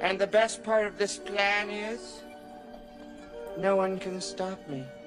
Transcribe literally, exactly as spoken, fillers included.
And the best part of this plan is, no one can stop me.